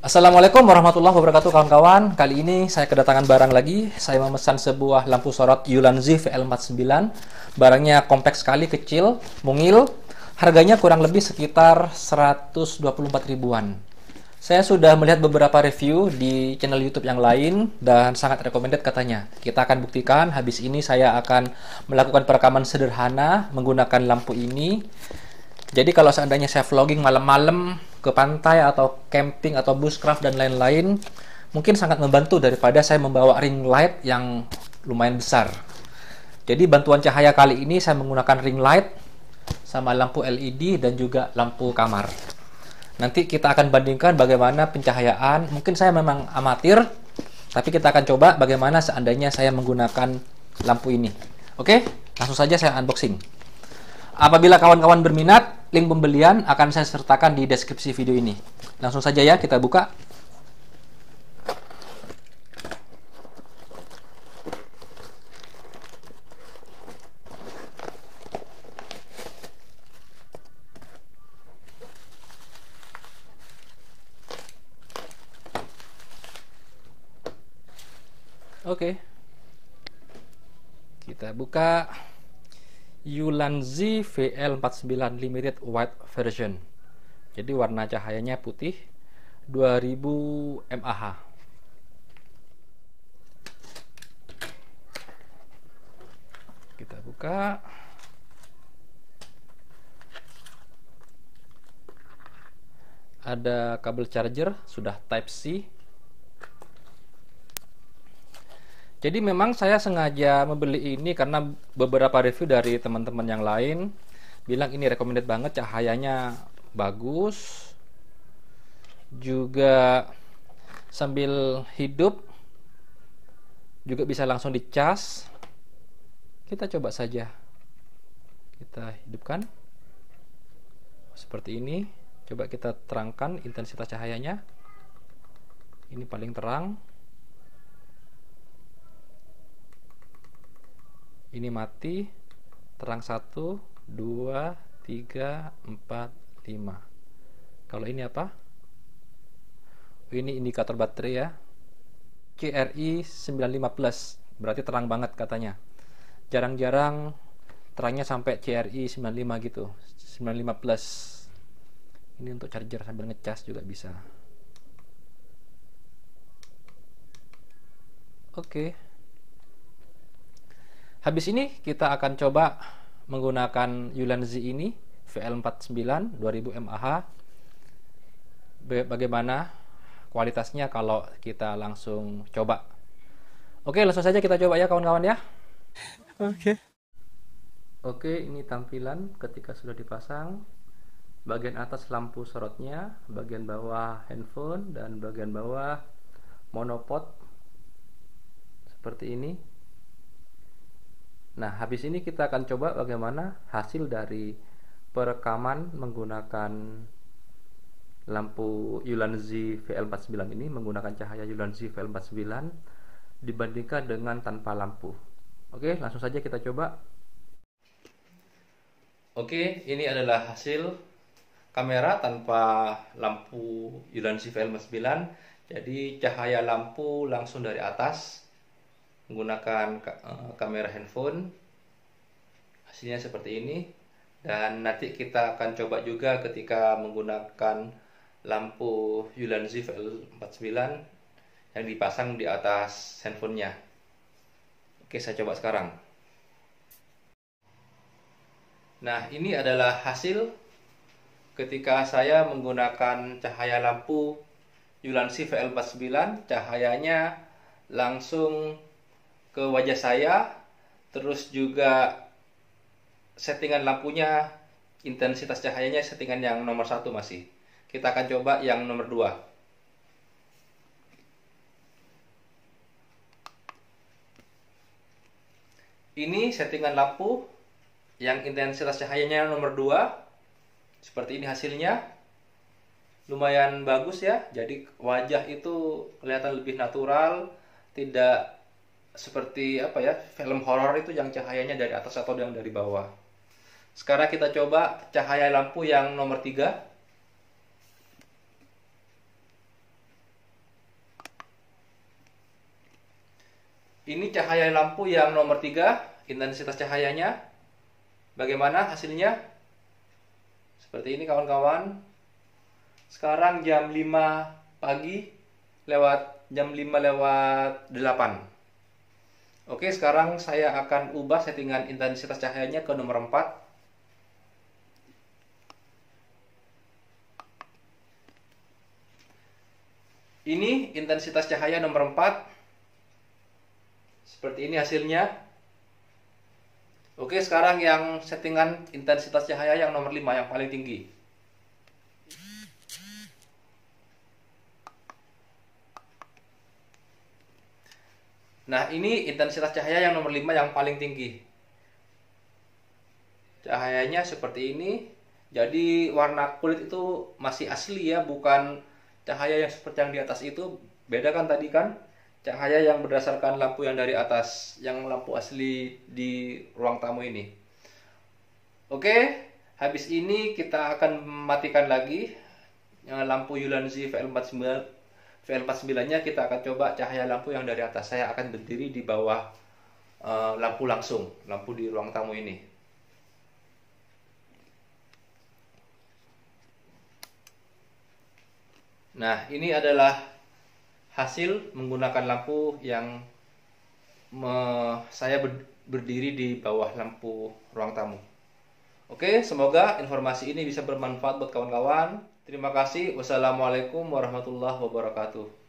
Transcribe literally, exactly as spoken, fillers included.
Assalamualaikum warahmatullahi wabarakatuh kawan-kawan. Kali ini saya kedatangan barang lagi. Saya memesan sebuah lampu sorot Ulanzi V L empat puluh sembilan. Barangnya kompleks sekali, kecil, mungil. Harganya kurang lebih sekitar seratus dua puluh empat ribuan. Saya sudah melihat beberapa review di channel YouTube yang lain dan sangat recommended katanya. Kita akan buktikan. Habis ini saya akan melakukan perekaman sederhana menggunakan lampu ini. Jadi kalau seandainya saya vlogging malam-malam ke pantai atau camping atau bushcraft dan lain-lain, mungkin sangat membantu daripada saya membawa ring light yang lumayan besar. Jadi bantuan cahaya kali ini saya menggunakan ring light sama lampu L E D dan juga lampu kamar. Nanti kita akan bandingkan bagaimana pencahayaan. Mungkin saya memang amatir, tapi kita akan coba bagaimana seandainya saya menggunakan lampu ini. Oke, langsung saja saya unboxing. Apabila kawan-kawan berminat, link pembelian akan saya sertakan di deskripsi video ini. Langsung saja ya, kita buka. Oke. Kita buka Ulanzi V L empat puluh sembilan Limited White Version. Jadi warna cahayanya putih, dua ribu mAh. Kita buka. Ada kabel charger, sudah Type C. Jadi memang saya sengaja membeli ini karena beberapa review dari teman-teman yang lain bilang ini recommended banget, cahayanya bagus, juga sambil hidup juga bisa langsung dicas. Kita coba saja, kita hidupkan seperti ini. Coba kita terangkan intensitas cahayanya. Ini paling terang. Ini mati, terang satu, dua, tiga, empat, lima. Kalau ini apa? Ini indikator baterai ya. C R I sembilan puluh lima plus, berarti terang banget katanya. Jarang-jarang terangnya sampai C R I sembilan puluh lima gitu, sembilan puluh lima plus. Ini untuk charger sambil ngecas juga bisa. Oke. Habis ini kita akan coba menggunakan Ulanzi ini V L empat puluh sembilan dua ribu mAh. Bagaimana kualitasnya kalau kita langsung coba. Oke, langsung saja kita coba ya kawan-kawan ya. Oke. Oke, ini tampilan ketika sudah dipasang. Bagian atas lampu sorotnya, bagian bawah handphone, dan bagian bawah monopod seperti ini. Nah, habis ini kita akan coba bagaimana hasil dari perekaman menggunakan lampu Ulanzi V L empat puluh sembilan ini, menggunakan cahaya Ulanzi V L empat puluh sembilan dibandingkan dengan tanpa lampu. Oke, langsung saja kita coba. Oke, ini adalah hasil kamera tanpa lampu Ulanzi V L empat puluh sembilan. Jadi cahaya lampu langsung dari atas menggunakan kamera handphone, hasilnya seperti ini. Dan nanti kita akan coba juga ketika menggunakan lampu Ulanzi V L empat puluh sembilan yang dipasang di atas handphonenya. Oke, saya coba sekarang. Nah, ini adalah hasil ketika saya menggunakan cahaya lampu Ulanzi V L empat puluh sembilan. Cahayanya langsung ke wajah saya, terus juga settingan lampunya, intensitas cahayanya settingan yang nomor satu masih. Kita akan coba yang nomor dua. Ini settingan lampu yang intensitas cahayanya nomor dua. Seperti ini hasilnya. Lumayan bagus ya. Jadi wajah itu kelihatan lebih natural, tidak seperti apa ya, film horor itu yang cahayanya dari atas atau yang dari bawah. Sekarang kita coba cahaya lampu yang nomor tiga. Ini cahaya lampu yang nomor tiga, intensitas cahayanya. Bagaimana hasilnya? Seperti ini kawan-kawan. Sekarang jam lima pagi lewat jam lima lewat delapan. Oke, sekarang saya akan ubah settingan intensitas cahayanya ke nomor empat. Ini intensitas cahaya nomor empat. Seperti ini hasilnya. Oke, sekarang yang settingan intensitas cahaya yang nomor lima, yang paling tinggi. Nah, ini intensitas cahaya yang nomor lima yang paling tinggi. Cahayanya seperti ini. Jadi warna kulit itu masih asli ya, bukan cahaya yang seperti yang di atas itu. Beda kan tadi kan? Cahaya yang berdasarkan lampu yang dari atas, yang lampu asli di ruang tamu ini. Oke, habis ini kita akan matikan lagi lampu Ulanzi V L empat puluh sembilan. V L empat puluh sembilan-nya kita akan coba cahaya lampu yang dari atas. Saya akan berdiri di bawah uh, lampu langsung, lampu di ruang tamu ini. Nah, ini adalah hasil menggunakan lampu yang me, saya ber, berdiri di bawah lampu ruang tamu. Oke, semoga informasi ini bisa bermanfaat buat kawan-kawan. Terima kasih. Wassalamualaikum warahmatullahi wabarakatuh.